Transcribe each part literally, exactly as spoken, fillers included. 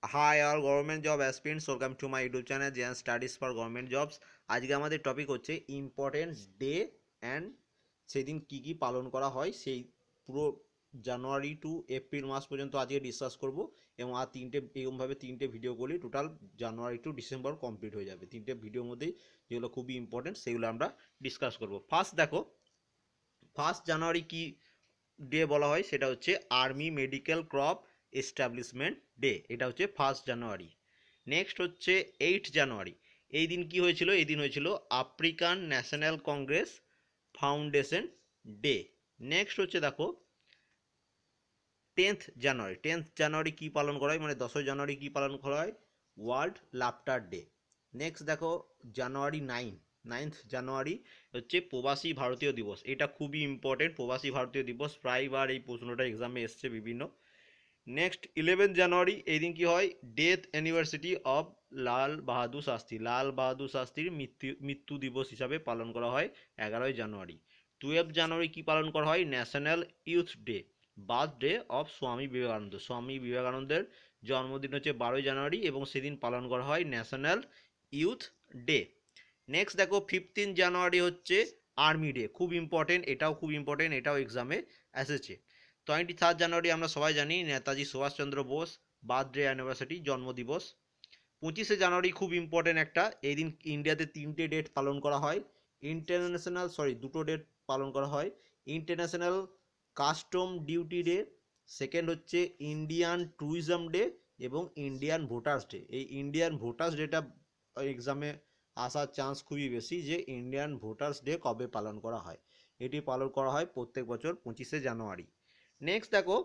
High all government job aspirants, welcome to my YouTube channel JN studies for government jobs. আজকে আমাদের topic হচ্ছে important day and সেদিন কী কী পালন করা হয় সেই পুরো জানুয়ারি টু এপ্রিল মাস পর্যন্ত আজকে ডিসকাস করব। এবং আর তিনটে এরকমভাবে তিনটে ভিডিও করলে total January to December complete হয়ে যাবে। তিনটে ভিডিওর মধ্যেই যেগুলো খুবই ইম্পর্টেন্ট সেগুলো আমরা ডিসকাস করব। ফার্স্ট দেখো, ফার্স্ট জানুয়ারি কি ডে বলা হয় সেটা হচ্ছে army medical corps establishment day, এটা হচ্ছে ফার্স্ট জানুয়ারি। নেক্সট হচ্ছে এইট জানুয়ারি, এই দিন কি হয়েছিল? এই দিন হয়েছিল African National Congress foundation day. Next হচ্ছে দেখো টেন্থ জানুয়ারি, টেন্থ জানুয়ারি কি পালন করা হয়, মানে দশই জানুয়ারি কি পালন করা হয়? World laughter day. নেক্সট দেখো জানুয়ারি নাইন, নাইন্থ জানুয়ারি হচ্ছে প্রবাসী ভারতীয় দিবস, এটা খুবই ইম্পর্টেন্ট। প্রবাসী ভারতীয় দিবস প্রায়বার এই প্রশ্নটা এক্সামে এসছে বিভিন্ন। নেক্সট ইলেভেন্থ জানুয়ারি, এই দিন কি হয়? Death anniversary of Lal Bahadur Shastri, Lal Bahadur শাস্ত্রীর মৃত্যু মৃত্যু দিবস হিসাবে পালন করা হয় এগারোই জানুয়ারি। টুয়েলভ জানুয়ারি কি পালন করা হয়? National youth day, birthday of Swami Vivekananda, স্বামী বিবেকানন্দের জন্মদিন হচ্ছে বারোই জানুয়ারি এবং সেদিন পালন করা হয় ন্যাশনাল ইউথ ডে। নেক্সট দেখো ফিফটিন জানুয়ারি হচ্ছে আর্মি ডে, খুব ইম্পর্টেন্ট, এটাও খুব ইম্পর্টেন্ট, এটাও এক্সামে এসেছে। টোয়েন্টি থার্ড জানুয়ারি আমরা সবাই জানি নেতাজি সুভাষচন্দ্র বোস বার্থডে অ্যানিভার্সারি, জন্মদিবস। পঁচিশে জানুয়ারি খুব ইম্পর্টেন্ট একটা, এই দিন ইন্ডিয়াতে তিনটে ডেট পালন করা হয়। ইন্টারন্যাশনাল সরি দুটো ডেট পালন করা হয়। International custom duty day, second হচ্ছে ইন্ডিয়ান ট্যুরিজম ডে এবং ইন্ডিয়ান ভোটার্স ডে। এই ইন্ডিয়ান ভোটার্স ডেটা এক্সামে আসার চান্স খুবই বেশি, যে ইন্ডিয়ান ভোটার্স ডে কবে পালন করা হয়। এটি পালন করা হয় প্রত্যেক বছর পঁচিশে জানুয়ারি। নেক্সট দেখো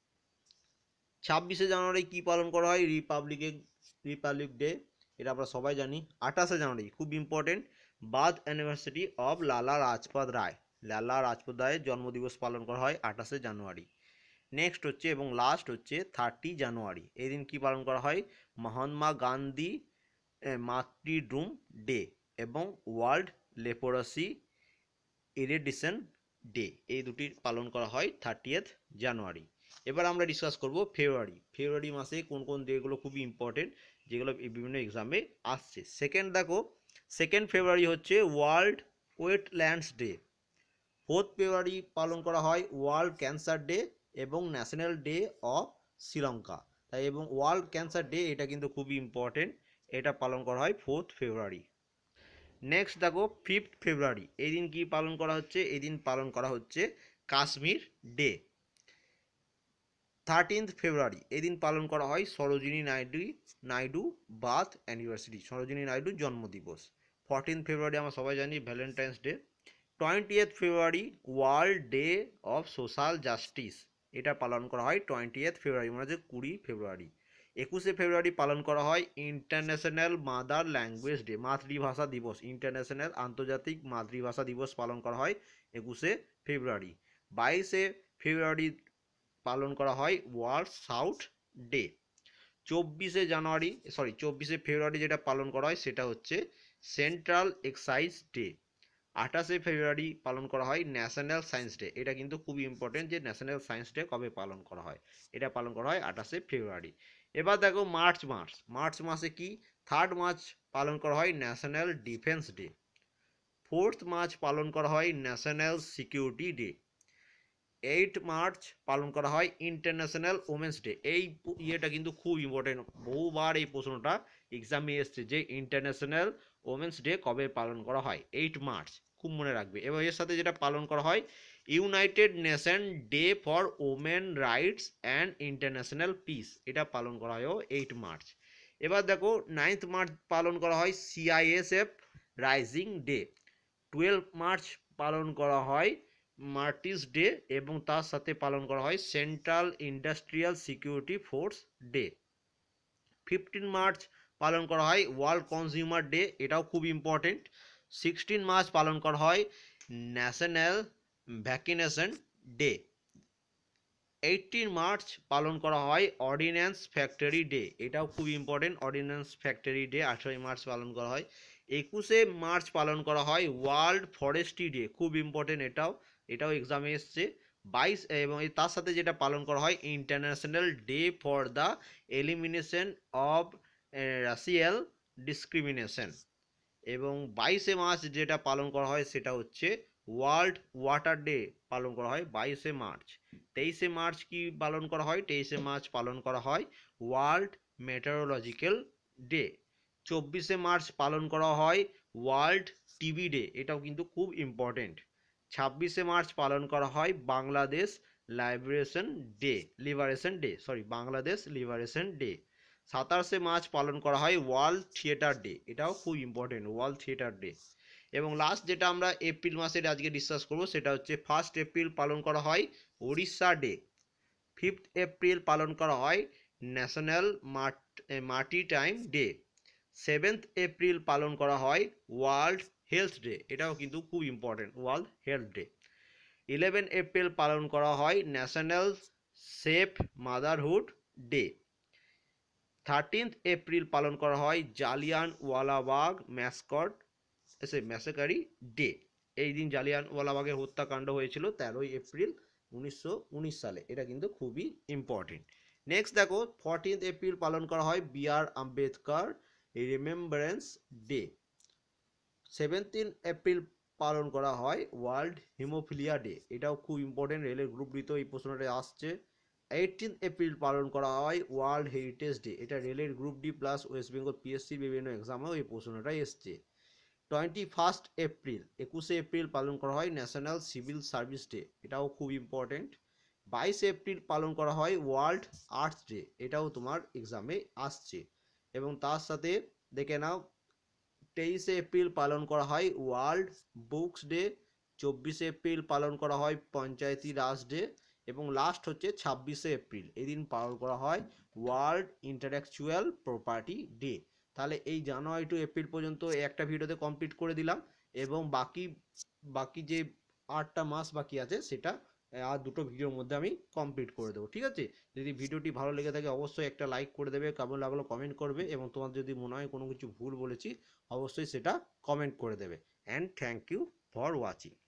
ছাব্বিশে জানুয়ারি কি পালন করা হয়? রিপাবলিকে রিপাবলিক ডে, এটা আমরা সবাই জানি। আঠাশে জানুয়ারি খুব ইম্পর্টেন্ট, বার্থ অ্যানিভার্সারি অফ লালা রাজপথ রায়, লালা রাজপথ রায়ের জন্মদিবস পালন করা হয় আঠাশে জানুয়ারি। নেক্সট হচ্ছে এবং লাস্ট হচ্ছে থার্টি জানুয়ারি, এই দিন কি পালন করা হয়? মহাত্মা গান্ধী মাতৃড্রুম ডে এবং ওয়ার্ল্ড লেপ্রোসি ইরেডিশন ডে, এই দুটি পালন করা হয় থার্টিয়েথ জানুয়ারি। এবার আমরা ডিসকাস করব ফেব্রুয়ারি, ফেব্রুয়ারি মাসে কোন কোন ডেগুলো খুবই ইম্পর্টেন্ট, যেগুলো বিভিন্ন এক্সামে আসছে। সেকেন্ড দেখো, সেকেন্ড ফেব্রুয়ারি হচ্ছে world wetlands day. Fourth February পালন করা হয় ওয়ার্ল্ড ক্যান্সার ডে এবং ন্যাশনাল ডে অফ শ্রীলঙ্কা। তাই এবং ওয়ার্ল্ড ক্যান্সার ডে এটা কিন্তু খুবই ইম্পর্টেন্ট, এটা পালন করা হয় ফোর্থ ফেব্রুয়ারি। নেক্সট দেখো ফিফথ ফেব্রুয়ারি, এই দিন কি পালন করা হচ্ছে? এই দিন পালন করা হচ্ছে কাশ্মীর ডে। থার্টিন্থ ফেব্রুয়ারি, এই দিন পালন করা হয় সরোজিনী নাইডু নাইডু বার্থ অ্যানিভার্সারি, সরোজিনী নাইডুর জন্মদিবস। ফোরটিন্থ ফেব্রুয়ারি আমরা সবাই জানি Valentine's day. Twentieth February world day of social justice, এটা পালন করা হয় টোয়েন্টিয়েথ ফেব্রুয়ারি, মানে হচ্ছে কুড়ি ফেব্রুয়ারি। একুশে ফেব্রুয়ারি পালন করা হয় ইন্টারন্যাশনাল মাদার ল্যাঙ্গুয়েজ ডে, মাতৃভাষা দিবস, ইন্টারন্যাশনাল আন্তর্জাতিক মাতৃভাষা দিবস পালন করা হয় একুশে ফেব্রুয়ারি। বাইশে ফেব্রুয়ারি পালন করা হয় ওয়ার্ল্ড সাউথ ডে। চব্বিশে জানুয়ারি সরি চব্বিশে ফেব্রুয়ারি যেটা পালন করা হয় সেটা হচ্ছে সেন্ট্রাল এক্সাইজ ডে। আঠাশে ফেব্রুয়ারি পালন করা হয় ন্যাশনাল সায়েন্স ডে, এটা কিন্তু খুবই ইম্পর্টেন্ট যে ন্যাশনাল সায়েন্স ডে কবে পালন করা হয়, এটা পালন করা হয় আঠাশে ফেব্রুয়ারি। এবার দেখো মার্চ মাস, মার্চ মাসে কি? থার্ড মার্চ পালন করা হয় national defence day. Fourth March পালন করা হয় national security day. Eight March পালন করা হয় ইন্টারন্যাশনাল ওমেন্স ডে। এই ইয়েটা কিন্তু খুব ইম্পর্টেন্ট, বহুবার এই প্রশ্নটা এক্সামে এসছে যে ইন্টারন্যাশনাল ওমেন্স ডে কবে পালন করা হয়? এইট মার্চ, খুব মনে রাখবে। এবার এর সাথে যেটা পালন করা হয় United Nation day for women rights and international peace, এটা পালন করা হয় এইট মার্চ। এবার দেখো নাইন্থ মার্চ পালন করা হয় CISF raising day. Twelve March পালন করা হয় মার্টিস ডে এবং তার সাথে পালন করা হয় central industrial security force day. Fifteen March পালন করা হয় ওয়ার্ল্ড কনজিউমার ডে, এটাও খুব ইম্পর্টেন্ট। সিক্সটিন মার্চ পালন করা হয় national vaccination day. Eighteen March পালন করা হয় অর্ডিন্যান্স ফ্যাক্টরি ডে, এটাও খুব ইম্পর্টেন্ট, অর্ডিন্যান্স ফ্যাক্টরি ডে আঠেরোই মার্চ পালন করা হয়। একুশে মার্চ পালন করা হয় ওয়ার্ল্ড ফরেস্ট্রি ডে, খুব ইম্পর্টেন্ট এটাও, এটাও এক্সামে এসছে। বাইশ এবং তার সাথে যেটা পালন করা হয় international day for the elimination of racial discrimination. এবং বাইশে মার্চ যেটা পালন করা হয় সেটা হচ্ছে ওয়ার্ল্ড ওয়াটার ডে পালন করা হয় বাইশে মার্চ। তেইশে মার্চ কি পালন করা হয়? তেইশে মার্চ পালন করা হয় ওয়ার্ল্ড মেটেরোলজিক্যাল ডে। চব্বিশে মার্চ পালন করা হয় ওয়ার্ল্ড টিবি ডে, এটাও কিন্তু খুব ইম্পর্টেন্ট। ছাব্বিশে মার্চ পালন করা হয় Bangladesh liberation day liberation day sorry Bangladesh liberation day. সাতাশে মার্চ পালন করা হয় ওয়ার্ল্ড থিয়েটার ডে, এটাও খুব ইম্পর্টেন্ট, ওয়ার্ল্ড থিয়েটার ডে। এবং লাস্ট যেটা আমরা এপ্রিল মাসের আজকে ডিসকাস করব সেটা হচ্ছে ফার্স্ট এপ্রিল পালন করা হয় ওড়িশা ডে। ফিফথ এপ্রিল পালন করা হয় ন্যাশনাল মাটি টাইম ডে। সেভেন্থ এপ্রিল পালন করা হয় ওয়ার্ল্ড হেলথ ডে, এটাও কিন্তু খুব important, world health day. Eleven April পালন করা হয় national safe motherhood day. Thirteenth April পালন করা হয় জালিয়ানওয়ালাবাগ ম্যাসকট এসে ম্যাসাকারি ডে। এই দিন জালিয়ানওয়ালাবাগের হত্যাকাণ্ড হয়েছিল তেরোই এপ্রিল উনিশশো উনিশ সালে, এটা কিন্তু খুবই ইম্পর্টেন্ট। নেক্সট দেখো ফোরটিন্থ এপ্রিল পালন করা হয় B R Ambedkar remembrance day. Seventeen April পালন করা হয় ওয়ার্ল্ড হিমোফিলিয়া ডে, এটাও খুব ইম্পর্টেন্ট, রেলের গ্রুপ ডিতে এই প্রশ্নটা আসছে। এইটিন এপ্রিল পালন করা হয় ওয়ার্ল্ড হেরিটেজ ডে, এটা রেলের group D plus West Bengal PSC বিভিন্ন এক্সামেও এই প্রশ্নটা এসছে। টোয়েন্টি ফার্স্ট এপ্রিল একুশে এপ্রিল পালন করা হয় ন্যাশনাল সিভিল সার্ভিস ডে, এটাও খুব ইম্পর্টেন্ট। বাইশে এপ্রিল পালন করা হয় ওয়ার্ল্ড আর্টস ডে, এটাও তোমার এক্সামে আসছে। এবং তার সাথে দেখে নাও তেইশে এপ্রিল পালন করা হয় ওয়ার্ল্ড বুকস ডে। চব্বিশে এপ্রিল পালন করা হয় পঞ্চায়েতি রাজ ডে। এবং লাস্ট হচ্ছে ছাব্বিশে এপ্রিল, এদিন পালন করা হয় ওয়ার্ল্ড ইন্টালেকচুয়াল প্রপার্টি ডে। তাহলে এই জানুয়ারি টু এপ্রিল পর্যন্ত একটা ভিডিওতে কমপ্লিট করে দিলাম, এবং বাকি বাকি যে আটটা মাস বাকি আছে সেটা আর দুটো ভিডিওর মধ্যে আমি কমপ্লিট করে দেবো, ঠিক আছে? যদি ভিডিওটি ভালো লেগে থাকে অবশ্যই একটা লাইক করে দেবে, কেমন লাগলো কমেন্ট করবে, এবং তোমার যদি মনে হয় কোনো কিছু ভুল বলেছি অবশ্যই সেটা কমেন্ট করে দেবে। And thank you for watching.